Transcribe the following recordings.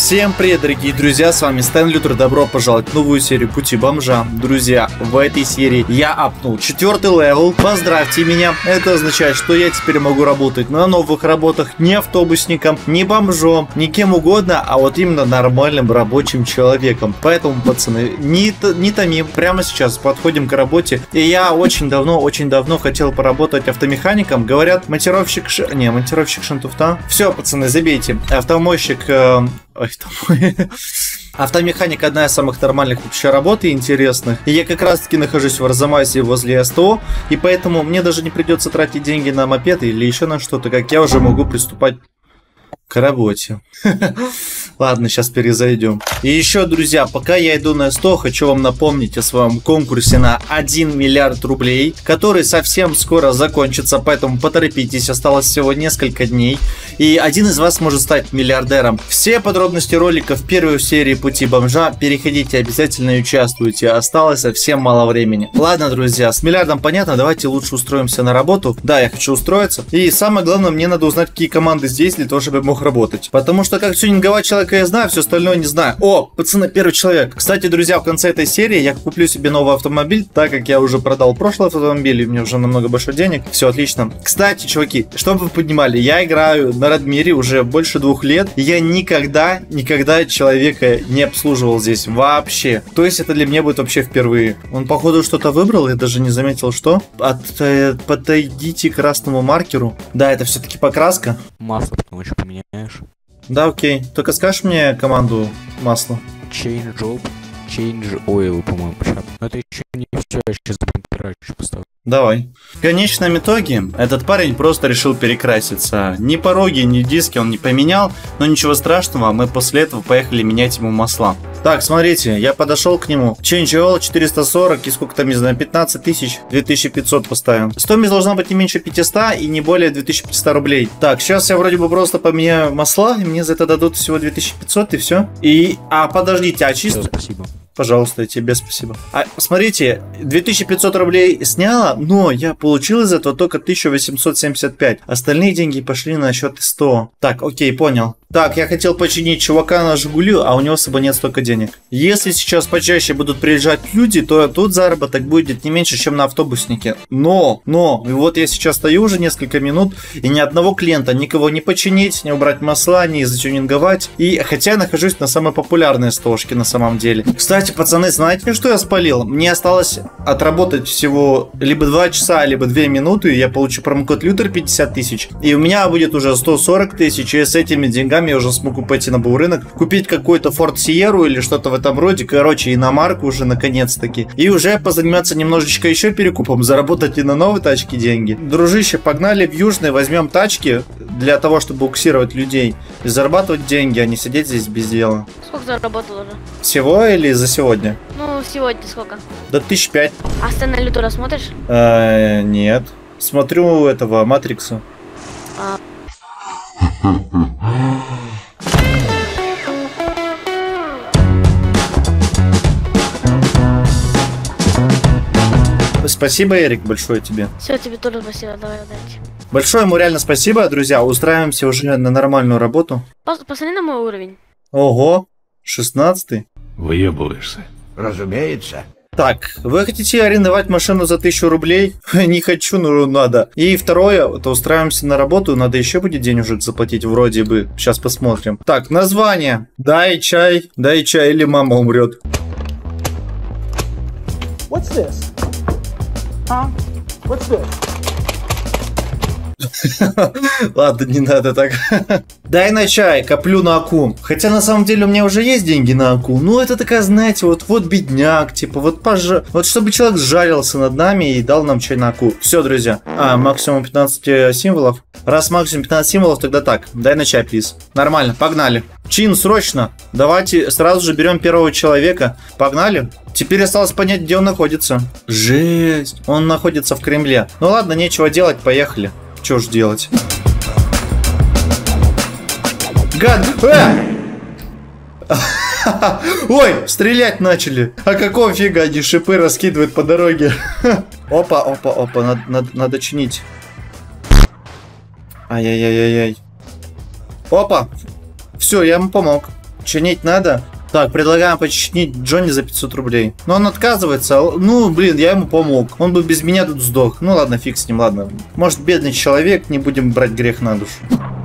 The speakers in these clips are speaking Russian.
Всем привет, дорогие друзья, с вами Стэн Лютер, добро пожаловать в новую серию Пути Бомжа. Друзья, в этой серии я апнул 4-й левел, поздравьте меня, это означает, что я теперь могу работать на новых работах не автобусником, не бомжом, не кем угодно, а вот именно нормальным рабочим человеком. Поэтому, пацаны, не томим, прямо сейчас подходим к работе, и я очень давно хотел поработать автомехаником, говорят, монтировщик шантуфта. Все, пацаны, забейте, автомеханик одна из самых нормальных вообще работ и интересных. И я как раз таки нахожусь в Арзамасе возле СТО, и поэтому мне даже не придется тратить деньги на мопед или еще на что-то, как я уже могу приступать к работе. Ладно, сейчас перезайдем. И еще, друзья, пока я иду на СТО, хочу вам напомнить о своем конкурсе на 1 миллиард рублей, который совсем скоро закончится, поэтому поторопитесь, осталось всего несколько дней, и один из вас может стать миллиардером. Все подробности ролика в первой серии Пути Бомжа, переходите обязательно и участвуйте, осталось совсем мало времени. Ладно, друзья, с миллиардом понятно, давайте лучше устроимся на работу. Да, я хочу устроиться, и самое главное, мне надо узнать, какие команды здесь, для того, чтобы я мог работать. Потому что как тюнинговать человека я знаю, все остальное не знаю. О, пацаны, первый человек. Кстати, друзья, в конце этой серии я куплю себе новый автомобиль, так как я уже продал прошлый автомобиль, и у меня уже намного больше денег. Все отлично. Кстати, чуваки, чтобы вы понимали, я играю на Радмире уже больше 2 лет, и я никогда человека не обслуживал здесь вообще. То есть это для меня будет вообще впервые. Он, походу, что-то выбрал, я даже не заметил, что. Подойдите к красному маркеру. Да, это все-таки покраска. Масло потом еще поменяешь. Да, окей. Только скажешь мне команду масла. Change job, change oil, по-моему, почему. Но это еще не все, я сейчас еще поставлю. Давай. В конечном итоге, этот парень просто решил перекраситься. Ни пороги, ни диски он не поменял, но ничего страшного, мы после этого поехали менять ему масла. Так, смотрите, я подошел к нему. Change oil 440 и сколько там, не знаю, 15 тысяч, 2500 поставим. Стоимость должна быть не меньше 500 и не более 2500 рублей. Так, сейчас я вроде бы просто поменяю масла, и мне за это дадут всего 2500 и все. Подождите, а чисто... Все, спасибо. Пожалуйста, тебе спасибо. Смотрите, 2500 рублей сняла, но я получил из этого только 1875. Остальные деньги пошли на счет 100. Так, окей, понял. Так, я хотел починить чувака на Жигули, а у него с собой нет столько денег. Если сейчас почаще будут приезжать люди, то тут заработок будет не меньше, чем на автобуснике. Но, вот я сейчас стою уже несколько минут, и ни одного клиента, никого не починить, не убрать масла, не затюнинговать. И хотя я нахожусь на самой популярной стошке на самом деле. Кстати, пацаны, знаете, что я спалил? Мне осталось отработать всего либо 2 часа, либо 2 минуты, и я получу промокод Лютер 50 тысяч. И у меня будет уже 140 тысяч, и с этими деньгами я уже смогу пойти на рынок, купить какой-то Ford Sierra или что-то в этом роде, короче, иномарку уже наконец-таки. И уже позаниматься немножечко еще перекупом, заработать и на новые тачки деньги. Дружище, погнали в Южный, возьмем тачки для того, чтобы буксировать людей и зарабатывать деньги, а не сидеть здесь без дела. Сколько заработал уже? Всего или за сегодня? Ну, сегодня сколько? Да 1500. А Стэна Лютера смотришь? Нет. Смотрю этого Матрикса. Спасибо, Эрик, большое тебе. Все, тебе тоже спасибо, давай удачи. Большое ему реально спасибо, друзья. Устраиваемся уже на нормальную работу. Посмотри на мой уровень. Ого, 16-й. Выебываешься. Разумеется. Так, вы хотите арендовать машину за 1000 рублей? Не хочу, но надо. И второе, то устраиваемся на работу, надо еще будет денежек заплатить, вроде бы. Сейчас посмотрим. Так, название. Дай чай, или мама умрет. What's this? Huh? What's this? Ладно, не надо так. Дай на чай, коплю на аку. Хотя на самом деле у меня уже есть деньги на аку. Ну это такая, знаете, вот бедняк, типа вот чтобы человек сжалился над нами и дал нам чай на аку. Все, друзья. Максимум 15 символов. Раз максимум 15 символов, тогда так. Дай на чай, плиз. Нормально, погнали. Чин, срочно. Давайте сразу же берем первого человека. Погнали. Теперь осталось понять, где он находится. Жесть. Он находится в Кремле. Ну ладно, нечего делать, поехали. Что ж делать? Гад! Ой, стрелять начали. А какого фига они шипы раскидывают по дороге? Опа, надо чинить. Ай-яй-яй-яй-яй. Опа! Все, я ему помог. чинить надо. Так, предлагаем починить Джонни за 500 рублей. Но он отказывается. Ну, блин, я ему помог. Он бы без меня тут сдох. Ну ладно, фиг с ним, ладно. Может, бедный человек, не будем брать грех на душу.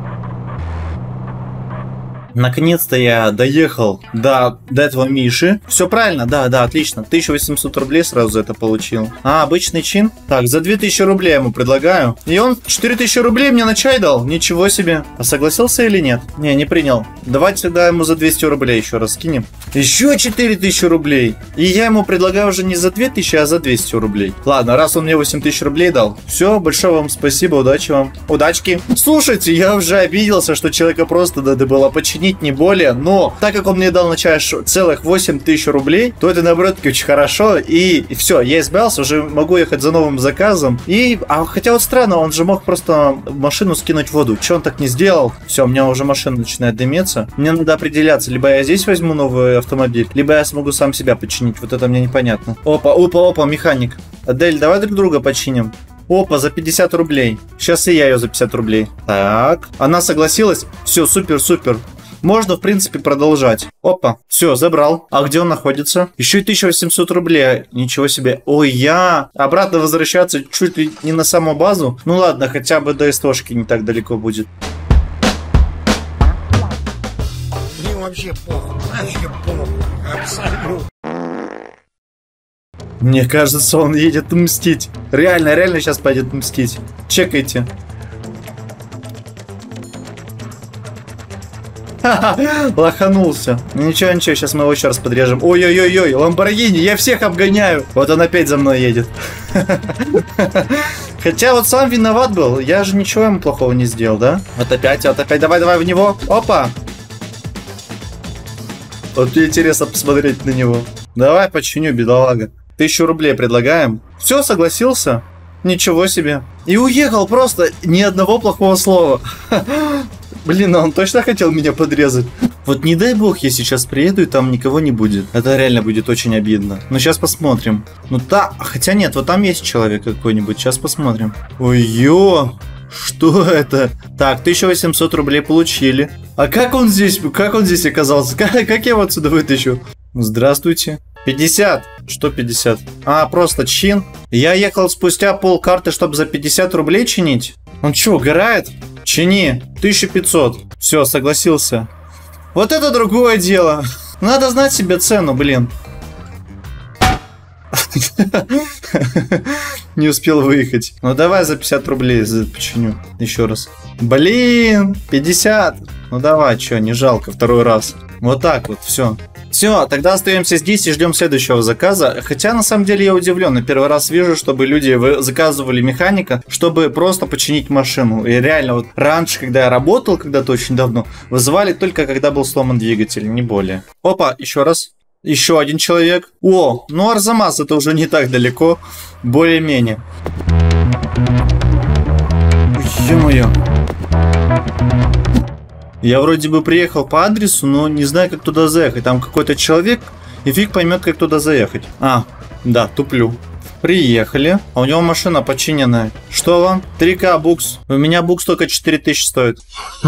Наконец-то я доехал до этого Миши. Все правильно, да, отлично. 1800 рублей сразу за это получил. А, обычный чин? Так, за 2000 рублей я ему предлагаю. И он 4000 рублей мне на чай дал. Ничего себе. А согласился или нет? Не принял. Давайте тогда ему за 200 рублей еще раз скинем. Еще 4000 рублей. И я ему предлагаю уже не за 2000, а за 200 рублей. Ладно, раз он мне 8000 рублей дал. Все, большое вам спасибо, удачи вам. Удачки. Слушайте, я уже обиделся, что человека просто надо было починить, не более, но так как он мне дал на чай целых 8000 рублей, то это наоборот очень хорошо, и все, я избавился, уже могу ехать за новым заказом, хотя вот странно, он же мог просто машину скинуть в воду, че он так не сделал? Все, у меня уже машина начинает дымиться, мне надо определяться, либо я здесь возьму новый автомобиль, либо я смогу сам себя починить, вот это мне непонятно. Опа, механик, Адель, давай друг друга починим. Опа, за 50 рублей. Сейчас и я ее за 50 рублей. Так, она согласилась. Все, супер. Можно, в принципе, продолжать. Опа, все, забрал. А где он находится? Еще и 1800 рублей. Ничего себе. Ой, я обратно возвращаться чуть ли не на саму базу. Ну ладно, хотя бы до СТОшки не так далеко будет. Мне вообще похуй. Абсолютно. Мне кажется, он едет мстить. Реально сейчас пойдет мстить. Чекайте. Лоханулся. Ничего, сейчас мы его еще раз подрежем. Ой, Ламборгини, я всех обгоняю. Вот он опять за мной едет. Хотя вот сам виноват был. Я же ничего ему плохого не сделал, да? Вот опять, давай в него. Опа. Вот мне интересно посмотреть на него. Давай починю, бедолага. 1000 рублей предлагаем. Все, согласился. Ничего себе. И уехал просто, ни одного плохого слова. Блин, он точно хотел меня подрезать. Вот не дай бог, я сейчас приеду и там никого не будет. Это реально будет очень обидно. Но сейчас посмотрим. Хотя нет, вот там есть человек какой-нибудь. Сейчас посмотрим. Ой-ё, что это? Так, 1800 рублей получили. А как он здесь оказался? Как я его отсюда вытащу? Здравствуйте. 50. Что 50? А, просто чин. Я ехал спустя полкарты, чтобы за 50 рублей чинить. Он что, угорает? Чини. 1500. Все, согласился. Вот это другое дело. Надо знать себе цену, блин. Не успел выехать. Ну давай за 50 рублей починю. Еще раз. Блин, 50. Ну давай, что, не жалко, второй раз. Вот так вот, все. Все, тогда остаемся здесь и ждем следующего заказа. Хотя, на самом деле, я удивлен. Я первый раз вижу, чтобы люди заказывали механика, чтобы просто починить машину. И реально, вот раньше, когда я работал, когда-то очень давно, вызывали только когда был сломан двигатель, не более. Опа, еще раз. Еще один человек. О, ну Арзамас, это уже не так далеко. Более-менее. Ё-моё. Я вроде бы приехал по адресу, но не знаю, как туда заехать. Там какой-то человек, и фиг поймет, как туда заехать. А, да, туплю. Приехали. А у него машина починенная. Что вам? 3К букс. У меня букс только 4000 стоит.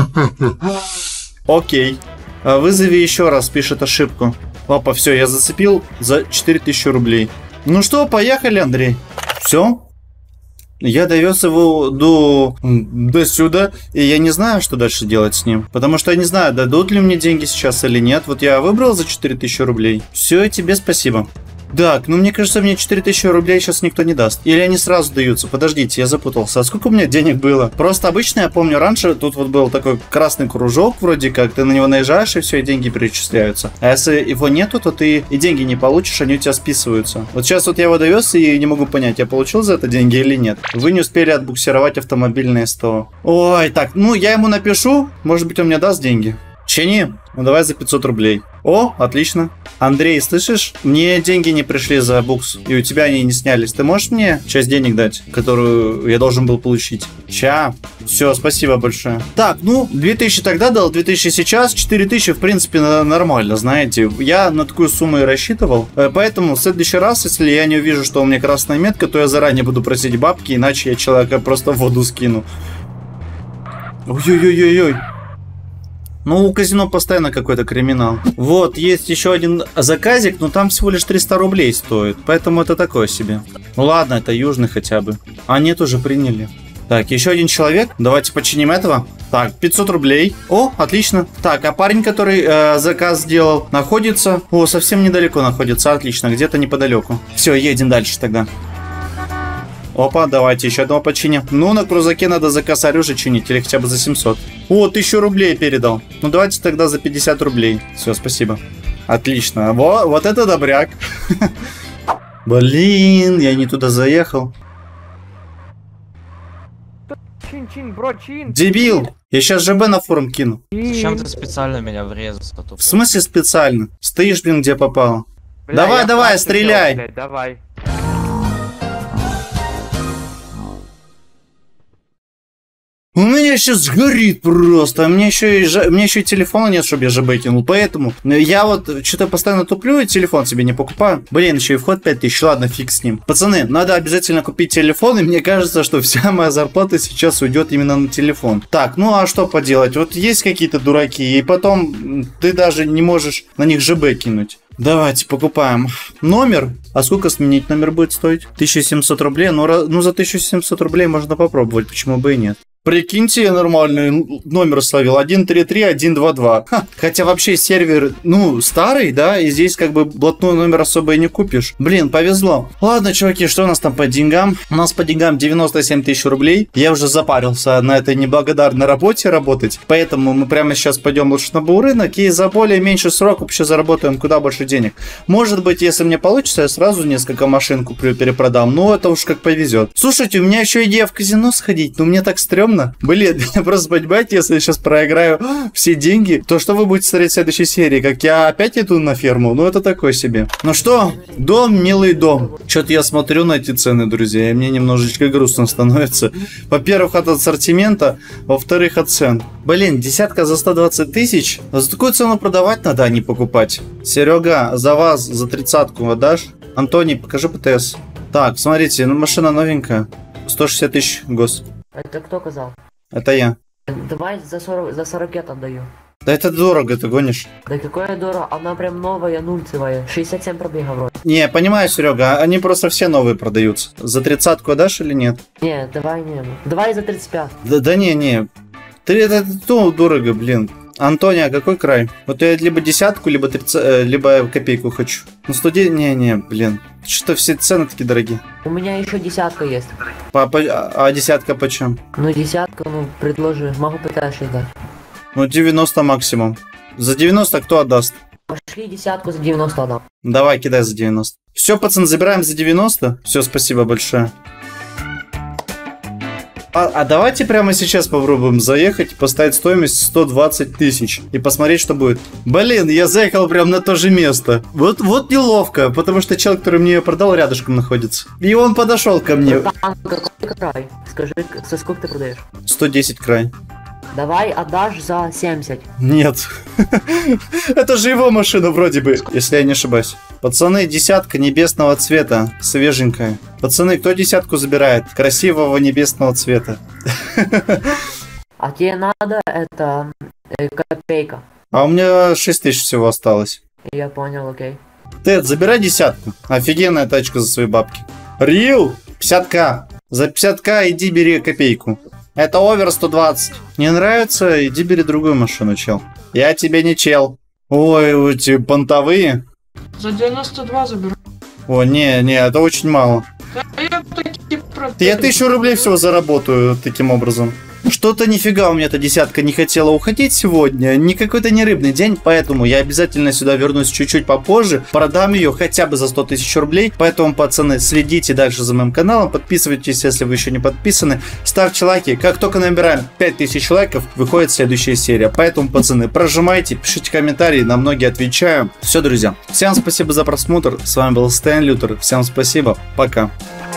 Окей. Вызови еще раз, пишет ошибку. Опа, все, я зацепил за 4000 рублей. Ну что, поехали, Андрей. Все. Я довез его до сюда, и я не знаю, что дальше делать с ним. Потому что я не знаю, дадут ли мне деньги сейчас или нет. Вот я выбрал за 4000 рублей. Все, тебе спасибо. Так, ну мне кажется, мне 4000 рублей сейчас никто не даст. Или они сразу даются. Подождите, я запутался. А сколько у меня денег было? Просто обычно, я помню, раньше тут вот был такой красный кружок, вроде как. Ты на него наезжаешь, и все, и деньги перечисляются. А если его нету, то ты и деньги не получишь, они у тебя списываются. Вот сейчас вот я его довез, и не могу понять, я получил за это деньги или нет. Вы не успели отбуксировать автомобильное СТО. Ой, так, ну я ему напишу. Может быть, он мне даст деньги. Чини, ну давай за 500 рублей. О, отлично. Андрей, слышишь? Мне деньги не пришли за букс, и у тебя они не снялись. Ты можешь мне часть денег дать, которую я должен был получить? Ща. Все, спасибо большое. Так, ну, 2000 тогда дал, 2000 сейчас, 4000, в принципе, нормально, знаете. Я на такую сумму и рассчитывал. Поэтому в следующий раз, если я не увижу, что у меня красная метка, то я заранее буду просить бабки, иначе я человека просто в воду скину. Ой-ой-ой-ой-ой. Ну, у казино постоянно какой-то криминал. Вот, есть еще один заказик, но там всего лишь 300 рублей стоит. Поэтому это такое себе. Ну ладно, это южный хотя бы. А нет, уже приняли. Так, еще один человек. Давайте починим этого. Так, 500 рублей. О, отлично. Так, а парень, который заказ сделал, находится... О, совсем недалеко находится. Отлично, где-то неподалеку. Все, едем дальше тогда. Опа, давайте еще одного починим. Ну, на крузаке надо за косарь уже чинить, или хотя бы за 700. О, 1000 рублей передал. Ну, давайте тогда за 50 рублей. Все, спасибо. Отлично. Вот это добряк. Блин, я не туда заехал. Чин, бро, чин. Дебил! Я сейчас ЖБ на форум кину. Зачем ты специально меня врезался? В смысле специально? Стоишь, блин, где попало. Бля, Давай, стреляй. Блядь, давай. У меня сейчас горит просто. У меня еще и телефона нет, чтобы я ЖБ кинул. Поэтому я вот что-то постоянно туплю и телефон себе не покупаю. Блин, еще и вход 5000. Ладно, фиг с ним. Пацаны, надо обязательно купить телефон. И мне кажется, что вся моя зарплата сейчас уйдет именно на телефон. Так, ну а что поделать? Вот есть какие-то дураки. И потом ты даже не можешь на них ЖБ кинуть. Давайте покупаем номер. А сколько сменить номер будет стоить? 1700 рублей. Ну, за 1700 рублей можно попробовать. Почему бы и нет? Прикиньте, я нормальный номер словил. 133-122. Хотя вообще сервер, ну, старый, да, и здесь как бы блатной номер особо и не купишь. Блин, повезло. Ладно, чуваки, что у нас там по деньгам? У нас по деньгам 97 тысяч рублей. Я уже запарился на этой неблагодарной работе работать. Поэтому мы прямо сейчас пойдем лучше на БУ-рынок и за более меньший срок вообще заработаем куда больше денег. Может быть, если мне получится, я сразу несколько машин куплю, перепродам. Но это уж как повезет. Слушайте, у меня еще идея в казино сходить, но мне так стрёмно. Блин, просто понимаете, если я сейчас проиграю все деньги, то что вы будете смотреть в следующей серии? Как я опять иду на ферму? Ну, это такое себе. Ну что, дом, милый дом. Что-то я смотрю на эти цены, друзья, и мне немножечко грустно становится. Во-первых, от ассортимента, во-вторых, от цен. Блин, десятка за 120 тысяч? За такую цену продавать надо, а не покупать. Серега, за вас, за 30-ку отдашь? Антоний, покажи ПТС. Так, смотрите, ну машина новенькая. 160 тысяч гос. Это кто сказал? Это я. Давай за 40 отдаю. Да это дорого, ты гонишь. Да какое дорого, она прям новая, нульцевая. 67 пробегов вроде. Не, понимаю, Серега, они просто все новые продаются. За 30-ку дашь или нет? Не, давай не. Давай за 35. Да не. Это дорого, блин. Антония, а какой край? Вот я либо десятку, либо 30, либо копейку хочу. Ну, не, блин. Что-то все цены такие дорогие. У меня еще десятка есть. А десятка почем? Ну, десятка, ну, предложи. Могу пытаться дать. Ну, 90 максимум. За 90 кто отдаст? Пошли десятку за 90 отдам. Давай, кидай за 90. Все, пацан, забираем за 90. Все, спасибо большое. А давайте прямо сейчас попробуем заехать и поставить стоимость 120 тысяч. И посмотреть, что будет. Блин, я заехал прям на то же место. Вот неловко, потому что человек, который мне ее продал, рядышком находится. И он подошел ко мне. Какой край? Скажи, за сколько ты продаешь? 110 край. Давай отдашь за 70. Нет. Это же его машина вроде бы, если я не ошибаюсь. Пацаны, десятка небесного цвета, свеженькая. Пацаны, кто десятку забирает? Красивого небесного цвета. А тебе надо это копейка. А у меня 6 тысяч всего осталось. Я понял, окей. Тед, забирай десятку. Офигенная тачка за свои бабки. Рил, 50к. За 50к иди бери копейку. Это овер 120. Не нравится? Иди бери другую машину, чел. Я тебе не чел. Ой, эти понтовые. За 92 заберу. О, не, это очень мало. Да я такие Я 1000 рублей всего заработаю таким образом. Что-то нифига у меня эта десятка не хотела уходить сегодня. Не какой-то не рыбный день, поэтому я обязательно сюда вернусь чуть-чуть попозже. Продам ее хотя бы за 100 тысяч рублей. Поэтому, пацаны, следите дальше за моим каналом. Подписывайтесь, если вы еще не подписаны. Ставьте лайки. Как только набираем 5000 лайков, выходит следующая серия. Поэтому, пацаны, прожимайте, пишите комментарии. На многие отвечаю. Все, друзья. Всем спасибо за просмотр. С вами был Стэн Лютер. Всем спасибо. Пока.